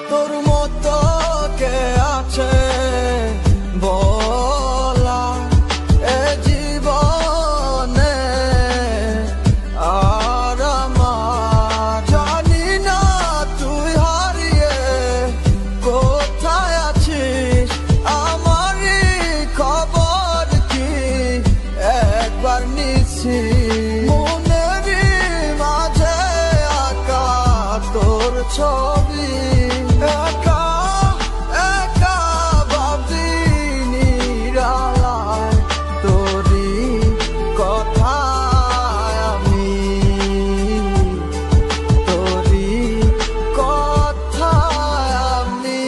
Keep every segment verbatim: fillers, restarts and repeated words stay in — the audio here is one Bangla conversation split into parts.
তোর মতো কে আছে বলা এ জীবনে আর আমার জানি না তুই হারিয়ে কোথায় আছিস আমারই খবর কি একবার নিছি মনেরই মাঝে আঁকা তোর ছবি একা একা ভাবি নিরালায় তোরই কথায় আমি তোরই কথায় আমি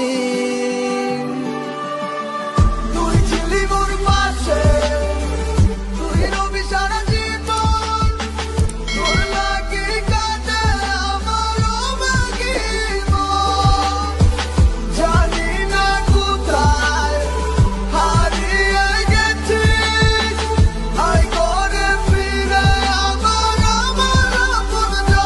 তুই ছিলি মোর পাশে তুই রবি সারা জীবন তোর লাগি কাঁদে আমারও মাগি মন জানি না কোথায় হারিয়ে গেছিস আই করে ফিরে আমার আমার আপনজন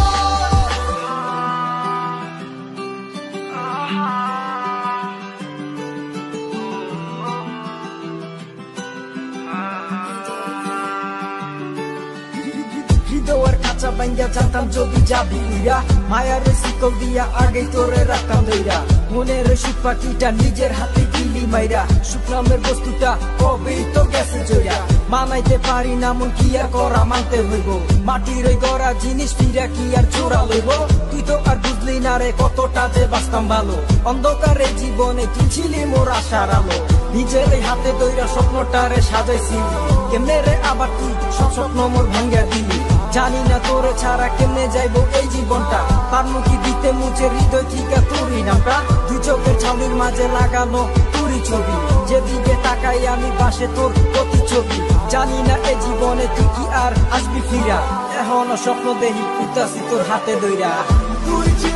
হৃদয়ের কাঁচা ভাঙ্গা জানতাম যদি যাবি উইরা মায়ার শিকল দিয়া আগেই তোরে রাখতাম দইরা মনের সুখ পাখিটা নিজের হাতে গিলি মাইরা সুখ নামের বস্তুটা কবেই তো গেছে জয়া মানাইতে পারি না মন কি আর করা মানতে হইব মাটির ওই গড়া জিনিস ফিরা কি আর চোরা লইব তুই তো আর বুঝলি না রে কতটা যে বাঁচতাম ভালো অন্ধকারে জীবনে তুই ছিলি মোর আশার আলো নিজের এই হাতে দইরা স্বপ্নটারে সাজাইছি কেমনে রে আবার তুই সব স্বপ্ন মোর ভাঙ্গা দিলি জানি না তোরে ছাড়া কেমনে যাইবো এই জীবনটা পারমু কি দিতে মুছে হৃদয় থেকে তোরই নামটা দুই চোখের ছাউনির মাঝে লাগানো তোরই ছবি যেদিকে তাকাই আমি পাশে তোর প্রতি ছবি জানি না এই জীবনে তুই কি আর আসবি ফিরা এখনো স্বপ্ন দেখি উঠতাছি তোর হাতে দইরা তুই